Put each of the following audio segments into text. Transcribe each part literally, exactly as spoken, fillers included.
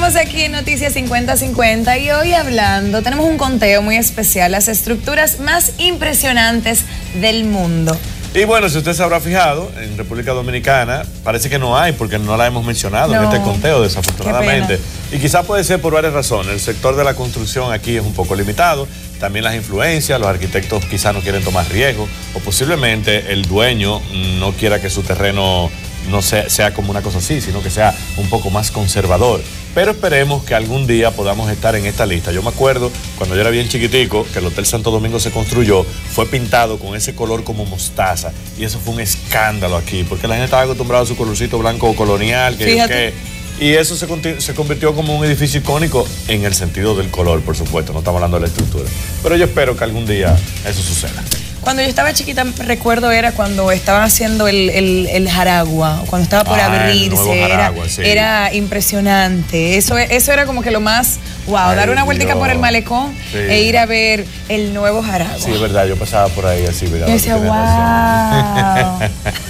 Continuamos aquí en Noticias cincuenta cincuenta y hoy hablando, tenemos un conteo muy especial, las estructuras más impresionantes del mundo. Y bueno, si usted se habrá fijado, en República Dominicana parece que no hay porque no la hemos mencionado no, en este conteo, desafortunadamente. Y quizás puede ser por varias razones. El sector de la construcción aquí es un poco limitado, también las influencias, los arquitectos quizás no quieren tomar riesgos o posiblemente el dueño no quiera que su terreno no sea, sea como una cosa así, sino que sea un poco más conservador. Pero esperemos que algún día podamos estar en esta lista. Yo me acuerdo cuando yo era bien chiquitico que el Hotel Santo Domingo se construyó, fue pintado con ese color como mostaza y eso fue un escándalo aquí porque la gente estaba acostumbrada a su colorcito blanco colonial, que, que y eso se, se convirtió como un edificio icónico en el sentido del color, por supuesto, no estamos hablando de la estructura. Pero yo espero que algún día eso suceda. Cuando yo estaba chiquita, recuerdo era cuando estaban haciendo el, el, el Jaragua, cuando estaba por ah, abrirse, Jaragua, era, sí. era impresionante. Eso, eso era como que lo más, wow, Ay, dar una vueltica por el malecón sí. e ir a ver el nuevo Jaragua. Sí, es verdad, yo pasaba por ahí así, ¿verdad? Yo decía, wow.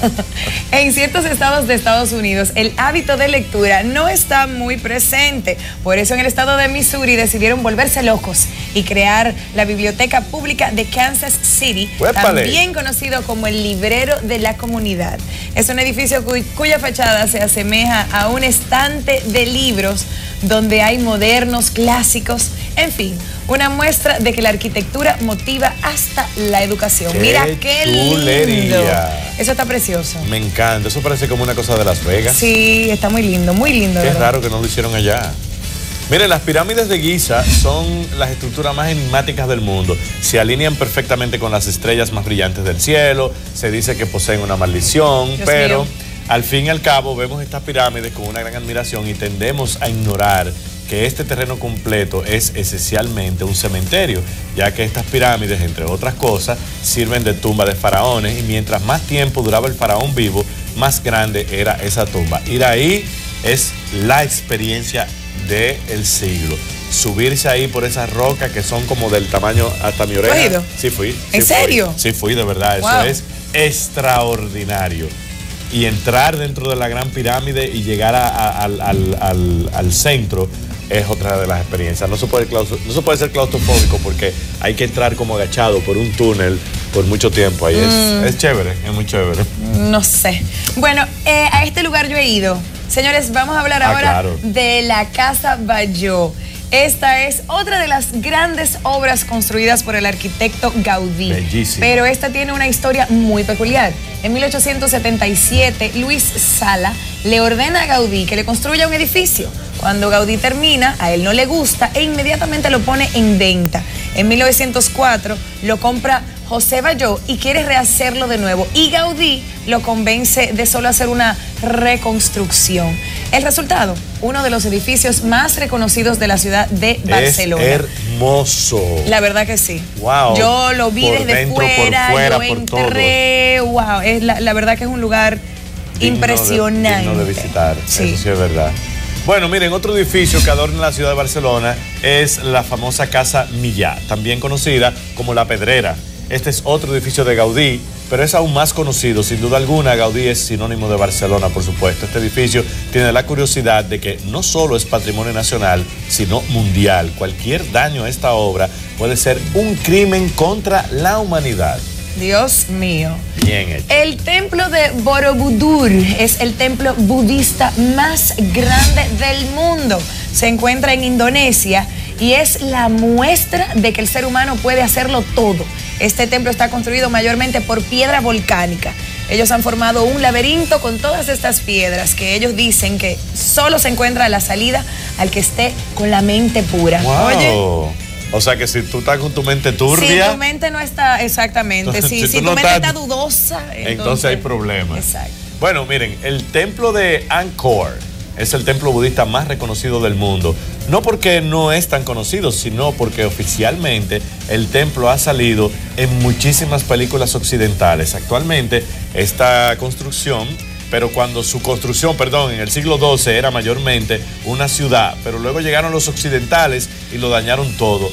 En ciertos estados de Estados Unidos, el hábito de lectura no está muy presente. Por eso en el estado de Missouri decidieron volverse locos y crear la Biblioteca Pública de Kansas City, ¡Uépale! También conocido como el librero de la comunidad. Es un edificio cuy, cuya fachada se asemeja a un estante de libros donde hay modernos, clásicos, en fin, una muestra de que la arquitectura motiva hasta la educación. ¡Qué Mira qué chulería! lindo. Eso está precioso. Me encanta, eso parece como una cosa de Las Vegas. Sí, está muy lindo, muy lindo. Qué raro que no lo hicieron allá. Miren, las pirámides de Giza son las estructuras más enigmáticas del mundo. Se alinean perfectamente con las estrellas más brillantes del cielo. Se dice que poseen una maldición, Dios pero mío. Al fin y al cabo vemos estas pirámides con una gran admiración y tendemos a ignorar que este terreno completo es esencialmente un cementerio, ya que estas pirámides, entre otras cosas, sirven de tumba de faraones y mientras más tiempo duraba el faraón vivo, más grande era esa tumba. Ir ahí es la experiencia del siglo. Subirse ahí por esas rocas que son como del tamaño hasta mi oreja. ¿Has ido? Sí fui. ¿En sí serio? Fui. Sí fui, de verdad. Wow. Eso es extraordinario. Y entrar dentro de la gran pirámide y llegar a, a, al, al, al, al centro es otra de las experiencias. No se puede, no se puede ser claustrofóbico porque hay que entrar como agachado por un túnel por mucho tiempo. Ahí mm. es, es chévere, es muy chévere. No sé. Bueno, eh, a este lugar yo he ido. Señores, vamos a hablar ah, ahora claro. de la Casa Batlló. Esta es otra de las grandes obras construidas por el arquitecto Gaudí. Bellísimo. Pero esta tiene una historia muy peculiar. En mil ochocientos setenta y siete, Luis Sala le ordena a Gaudí que le construya un edificio. Cuando Gaudí termina, a él no le gusta e inmediatamente lo pone en venta. En mil novecientos cuatro lo compra José Batlló y quiere rehacerlo de nuevo. Y Gaudí lo convence de solo hacer una reconstrucción. El resultado, uno de los edificios más reconocidos de la ciudad de Barcelona. Es hermoso. La verdad que sí. Wow. Yo lo vi por desde dentro, fuera, por fuera, yo por entré, todo. Wow, es la, la verdad que es un lugar digno impresionante. De, digno de visitar, sí. Eso sí es verdad. Bueno, miren, otro edificio que adorna la ciudad de Barcelona es la famosa Casa Millà, también conocida como La Pedrera. Este es otro edificio de Gaudí, pero es aún más conocido. Sin duda alguna, Gaudí es sinónimo de Barcelona, por supuesto. Este edificio tiene la curiosidad de que no solo es patrimonio nacional, sino mundial. Cualquier daño a esta obra puede ser un crimen contra la humanidad. Dios mío. Bien hecho. El templo de Borobudur es el templo budista más grande del mundo. Se encuentra en Indonesia y es la muestra de que el ser humano puede hacerlo todo. Este templo está construido mayormente por piedra volcánica. Ellos han formado un laberinto con todas estas piedras que ellos dicen que solo se encuentra la salida al que esté con la mente pura. Wow. Oye. O sea que si tú estás con tu mente turbia. Si tu mente no está, exactamente. Entonces, si si si tu no mente estás, está dudosa. Entonces, entonces hay problemas. Exacto. Bueno, miren, el templo de Angkor es el templo budista más reconocido del mundo. No porque no es tan conocido, sino porque oficialmente el templo ha salido en muchísimas películas occidentales. Actualmente esta construcción, pero cuando su construcción, perdón, en el siglo doce era mayormente una ciudad, pero luego llegaron los occidentales y lo dañaron todo.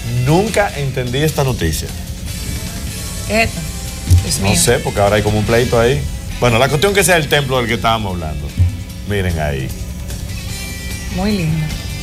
Nunca entendí esta noticia. ¿Qué es esto? Dios mío. No sé, porque ahora hay como un pleito ahí. Bueno, la cuestión que sea el templo del que estábamos hablando. Miren ahí. Muy lindo.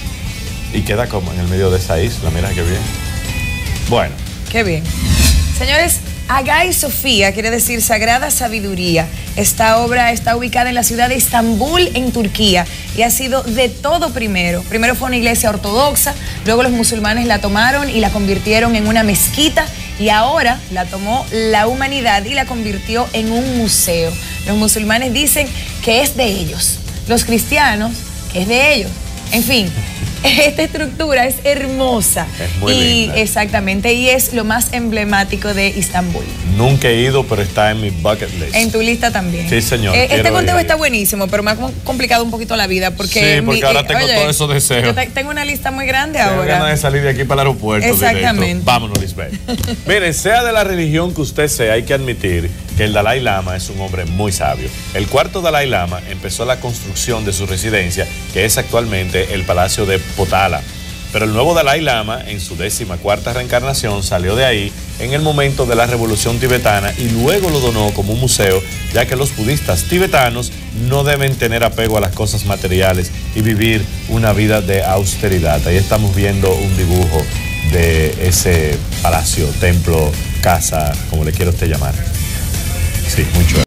Y queda como en el medio de esa isla, mira qué bien. Bueno. Qué bien. Señores, Hagia Sofía quiere decir Sagrada Sabiduría. Esta obra está ubicada en la ciudad de Estambul, en Turquía, y ha sido de todo primero. Primero fue una iglesia ortodoxa, luego los musulmanes la tomaron y la convirtieron en una mezquita, y ahora la tomó la humanidad y la convirtió en un museo. Los musulmanes dicen que es de ellos, los cristianos que es de ellos. En fin, esta estructura es hermosa. Es muy y linda. Exactamente, y es lo más emblemático de Istambul. Nunca he ido, pero está en mi bucket list. En tu lista también. Sí, señor. Eh, este conteo ir. está buenísimo, pero me ha complicado un poquito la vida porque... Sí, porque mi, ahora eh, tengo oye, todos esos deseos. Yo te, tengo una lista muy grande Tengo ahora. ganas de salir de aquí para el aeropuerto. Exactamente. Directo. Vámonos, Lisbeth. Miren, sea de la religión que usted sea, hay que admitir que el Dalai Lama es un hombre muy sabio. El cuarto Dalai Lama empezó la construcción de su residencia, que es actualmente el Palacio de Potala. Pero el nuevo Dalai Lama, en su décima cuarta reencarnación, salió de ahí en el momento de la revolución tibetana y luego lo donó como un museo, ya que los budistas tibetanos no deben tener apego a las cosas materiales y vivir una vida de austeridad. Ahí estamos viendo un dibujo de ese palacio, templo, casa, como le quiera usted llamar. Sí, muy chulo.